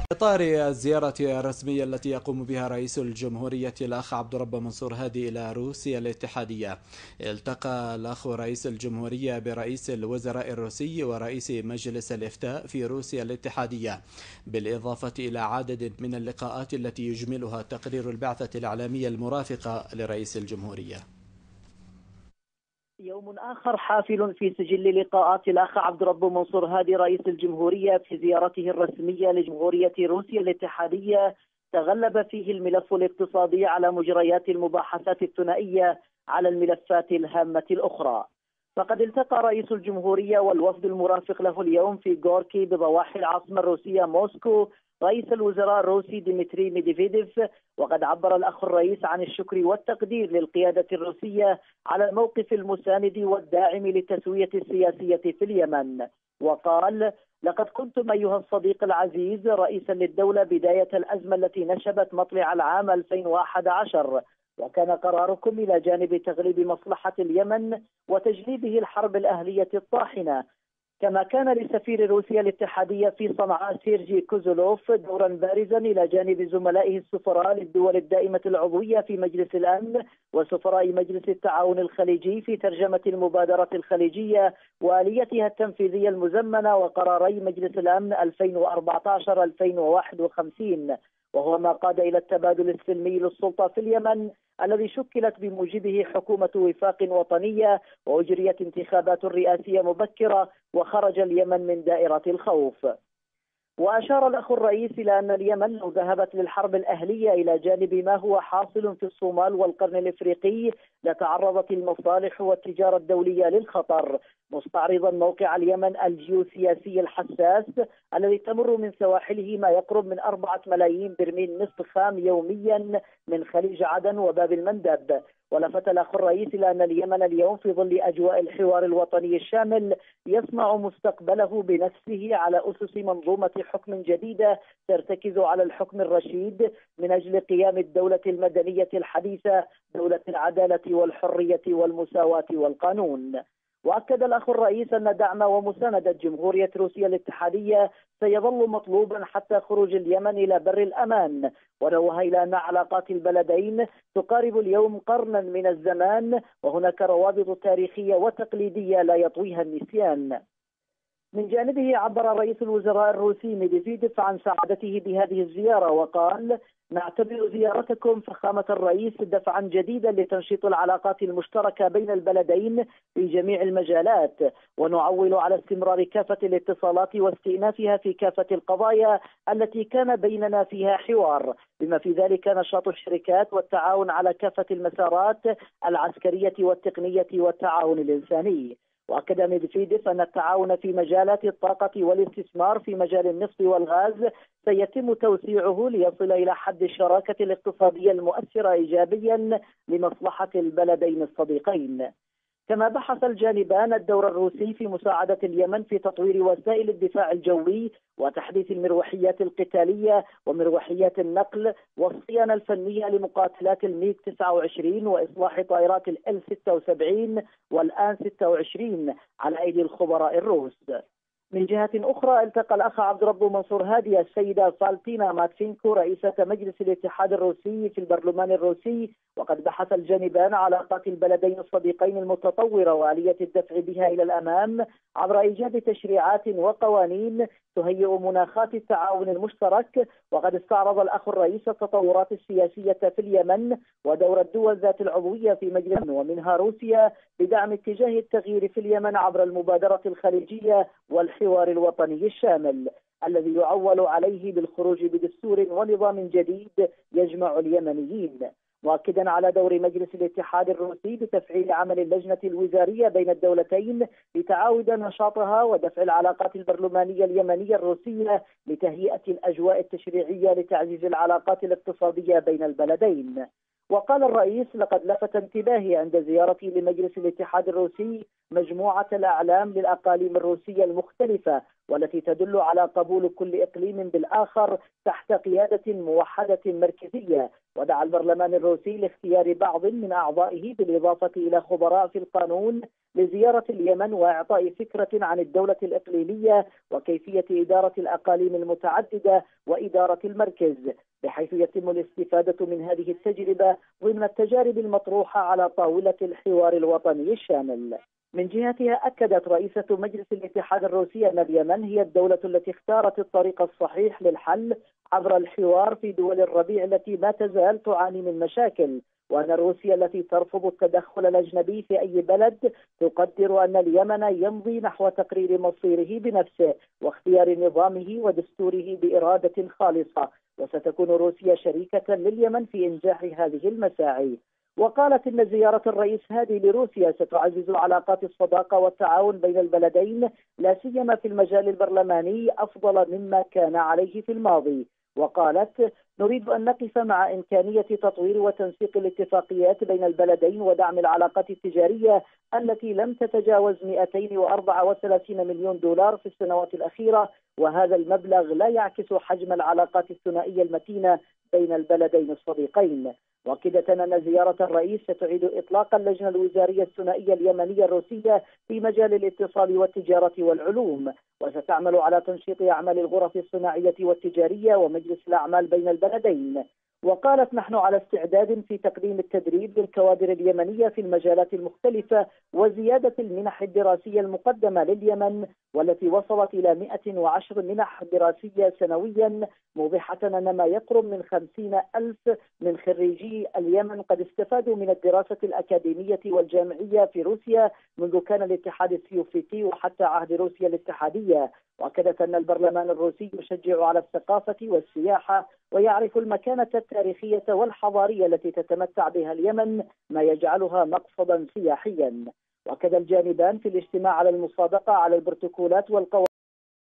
إطار الزيارة الرسمية التي يقوم بها رئيس الجمهورية الأخ عبد الرب منصور هادي إلى روسيا الاتحادية، التقى الأخ رئيس الجمهورية برئيس الوزراء الروسي ورئيس مجلس الإفتاء في روسيا الاتحادية، بالإضافة إلى عدد من اللقاءات التي يجملها تقرير البعثة الإعلامية المرافقة لرئيس الجمهورية. يوم آخر حافل في سجل لقاءات الأخ عبد الرب منصور هادي رئيس الجمهورية في زيارته الرسمية لجمهورية روسيا الاتحادية، تغلب فيه الملف الاقتصادي على مجريات المباحثات الثنائية على الملفات الهامة الأخرى. فقد التقى رئيس الجمهورية والوفد المرافق له اليوم في غوركي بضواحي العاصمة الروسية موسكو رئيس الوزراء الروسي ديمتري ميدفيديف. وقد عبر الأخ الرئيس عن الشكر والتقدير للقيادة الروسية على الموقف المساند والداعم للتسوية السياسية في اليمن، وقال: لقد كنتم أيها الصديق العزيز رئيسا للدولة بداية الأزمة التي نشبت مطلع العام 2011، وكان قراركم إلى جانب تغليب مصلحة اليمن وتجنيبه الحرب الأهلية الطاحنة. كما كان لسفير روسيا الاتحادية في صنعاء سيرجي كوزولوف دورا بارزا إلى جانب زملائه السفراء للدول الدائمة العضوية في مجلس الأمن وسفراء مجلس التعاون الخليجي في ترجمة المبادرة الخليجية وآليتها التنفيذية المزمنة وقراري مجلس الأمن 2014-2051، وهو ما قاد إلى التبادل السلمي للسلطة في اليمن الذي شكلت بموجبه حكومة وفاق وطنية وأجريت انتخابات رئاسية مبكرة وخرج اليمن من دائرة الخوف. وأشار الأخ الرئيس إلى أن اليمن لو ذهبت للحرب الأهلية إلى جانب ما هو حاصل في الصومال والقرن الإفريقي لتعرضت المصالح والتجارة الدولية للخطر، مستعرضا موقع اليمن الجيوسياسي الحساس الذي تمر من سواحله ما يقرب من 4 ملايين برميل نفط خام يوميا من خليج عدن وباب المندب. ولفت الأخ الرئيس إلى أن اليمن اليوم في ظل أجواء الحوار الوطني الشامل يصنع مستقبله بنفسه على أسس منظومة حكم جديدة ترتكز على الحكم الرشيد من أجل قيام الدولة المدنية الحديثة، دولة العدالة والحرية والمساواة والقانون. وأكد الأخ الرئيس أن دعم ومساندة جمهورية روسيا الاتحادية سيظل مطلوبا حتى خروج اليمن إلى بر الأمان، ونوه إلى أن علاقات البلدين تقارب اليوم قرنا من الزمان وهناك روابط تاريخية وتقليدية لا يطويها النسيان. من جانبه عبر رئيس الوزراء الروسي ميدفيديف عن سعادته بهذه الزيارة وقال: نعتبر زيارتكم فخامة الرئيس دفعا جديدا لتنشيط العلاقات المشتركة بين البلدين في جميع المجالات، ونعول على استمرار كافة الاتصالات واستئنافها في كافة القضايا التي كان بيننا فيها حوار، بما في ذلك نشاط الشركات والتعاون على كافة المسارات العسكرية والتقنية والتعاون الإنساني. وأكد ميدفيديف أن التعاون في مجالات الطاقة والاستثمار في مجال النفط والغاز سيتم توسيعه ليصل إلى حد الشراكة الاقتصادية المؤثرة إيجابيا لمصلحة البلدين الصديقين. كما بحث الجانبان الدور الروسي في مساعدة اليمن في تطوير وسائل الدفاع الجوي وتحديث المروحيات القتالية ومروحيات النقل والصيانة الفنية لمقاتلات الميغ 29 وإصلاح طائرات ال 76 والآن 26 على أيدي الخبراء الروس. من جهة أخرى التقى الأخ عبد الرب منصور هادي السيدة فالتينا ماتفينكو رئيسة مجلس الاتحاد الروسي في البرلمان الروسي، وقد بحث الجانبان علاقات البلدين الصديقين المتطورة وآلية الدفع بها إلى الأمام عبر إيجاد تشريعات وقوانين تهيئ مناخات التعاون المشترك. وقد استعرض الأخ الرئيس التطورات السياسية في اليمن ودور الدول ذات العضوية في مجلس ومنها روسيا بدعم اتجاه التغيير في اليمن عبر المبادرة الخليجية والحوار الوطني الشامل الذي يعول عليه بالخروج بدستور ونظام جديد يجمع اليمنيين، مؤكدا على دور مجلس الاتحاد الروسي بتفعيل عمل اللجنة الوزارية بين الدولتين لتعاود نشاطها ودفع العلاقات البرلمانية اليمنية الروسية لتهيئة الأجواء التشريعية لتعزيز العلاقات الاقتصادية بين البلدين. وقال الرئيس: لقد لفت انتباهي عند زيارتي لمجلس الاتحاد الروسي مجموعة الأعلام للأقاليم الروسية المختلفة، والتي تدل على قبول كل إقليم بالآخر تحت قيادة موحدة مركزية. ودعا البرلمان الروسي لاختيار بعض من أعضائه بالإضافة إلى خبراء في القانون لزيارة اليمن وإعطاء فكرة عن الدولة الإقليمية وكيفية إدارة الأقاليم المتعددة وإدارة المركز، بحيث يتم الاستفادة من هذه التجربة ضمن التجارب المطروحة على طاولة الحوار الوطني الشامل. من جهتها أكدت رئيسة مجلس الاتحاد الروسي أن اليمن هي الدولة التي اختارت الطريق الصحيح للحل عبر الحوار في دول الربيع التي ما تزال تعاني من مشاكل، وأن روسيا التي ترفض التدخل الأجنبي في أي بلد تقدر أن اليمن يمضي نحو تقرير مصيره بنفسه واختيار نظامه ودستوره بإرادة خالصة، وستكون روسيا شريكة لليمن في إنجاح هذه المساعي. وقالت إن زيارة الرئيس هادي لروسيا ستعزز علاقات الصداقة والتعاون بين البلدين، لا سيما في المجال البرلماني، أفضل مما كان عليه في الماضي. وقالت: نريد أن نقف مع إمكانية تطوير وتنسيق الاتفاقيات بين البلدين ودعم العلاقات التجارية التي لم تتجاوز 234 مليون دولار في السنوات الأخيرة، وهذا المبلغ لا يعكس حجم العلاقات الثنائية المتينة بين البلدين الصديقين. مؤكدة أن زيارة الرئيس ستعيد إطلاق اللجنة الوزارية الثنائية اليمنية الروسية في مجال الاتصال والتجارة والعلوم، وستعمل على تنشيط أعمال الغرف الصناعية والتجارية ومجلس الأعمال بين البلدين. وقالت: نحن على استعداد في تقديم التدريب للكوادر اليمنية في المجالات المختلفة وزيادة المنح الدراسية المقدمة لليمن، والتي وصلت إلى 110 منح دراسية سنويا، موضحة أن ما يقرب من 50,000 من خريجي اليمن قد استفادوا من الدراسة الأكاديمية والجامعية في روسيا منذ كان الاتحاد السوفيتي وحتى عهد روسيا الاتحادية. وأكدت أن البرلمان الروسي يشجع على الثقافة والسياحة ويعرف المكانة التاريخية والحضارية التي تتمتع بها اليمن، ما يجعلها مقصدا سياحيا. وكذا الجانبان في الاجتماع على المصادقة على البروتوكولات والقوانين